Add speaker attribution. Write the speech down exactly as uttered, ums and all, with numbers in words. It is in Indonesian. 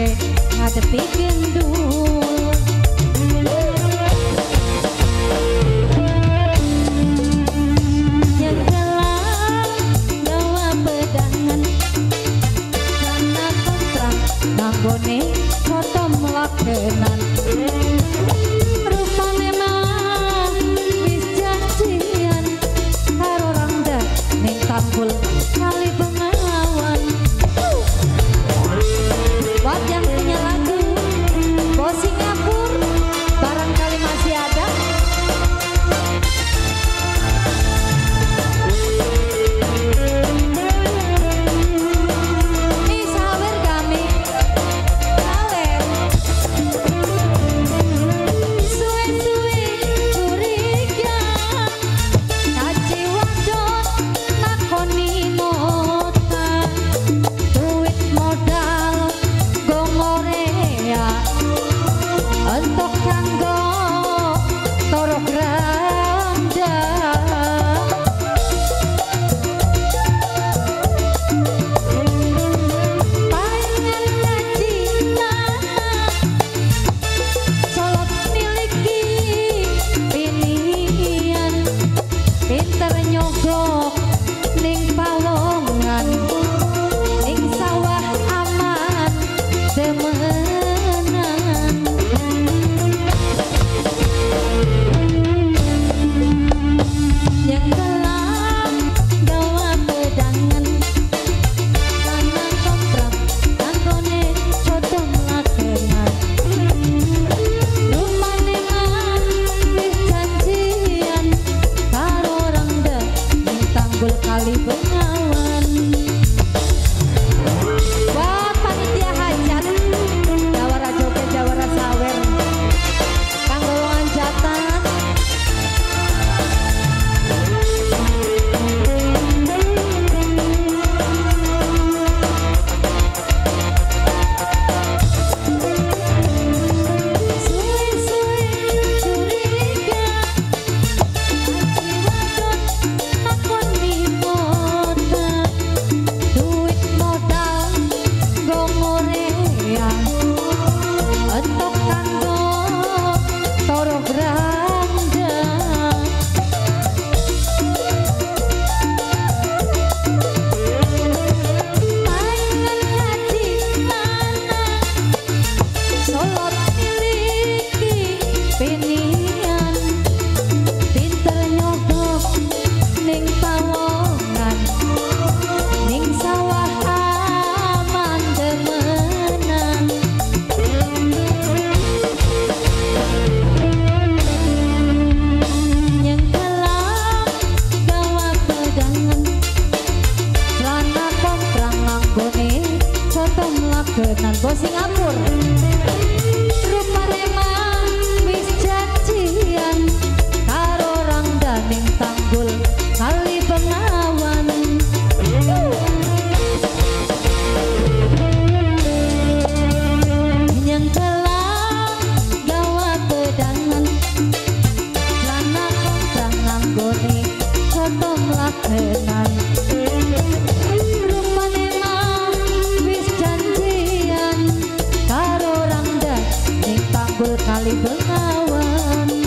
Speaker 1: siape ngadepi gendul. Yang gelang gawa pedangan sana kontrak nanggone foto melakenan. Rupane mah wis janjian karo Rangga ning Tanggul Kali Bengawan. Buat yang punya lagu Bos Singapura barangkali masih ada. Ih sawer kami sawer suwe-suwe curiga kaji wadon nakoni nota duit modal gongorea untuk kanggo torok randa. Pangan ngaji nana solot miliki pilihan pinter nyogok ning pawongan ning sawah aman demenan. Yang gelang gawa pedangan sana kontrak nanggone coto melakenan. Rupane mah wis janjian karo Rangga ning Tanggul Kali Bengawan. Buat panitia hajat jawara joget jawara sawer kanggo anjatan. Suwe-suwe curiga kaji wadon nakoni nota duit modal gongorea untuk kanggo torok randa. Pangan ngaji nana solot miliki pinian pinter nyogok ning pawongan ning sawah aman demenan. Yang gelang gawa pedangan celana kontrang nanggone coto melakenan. Bos Singapura rupane mah wis janjian karo Rangga ning Tanggul Kali Bengawan. Yang gelang gawa pedangan celana kontrang nanggone coto melakenan. Rupane mah wis janjian karo Rangga ning Tanggul Kali Bengawan.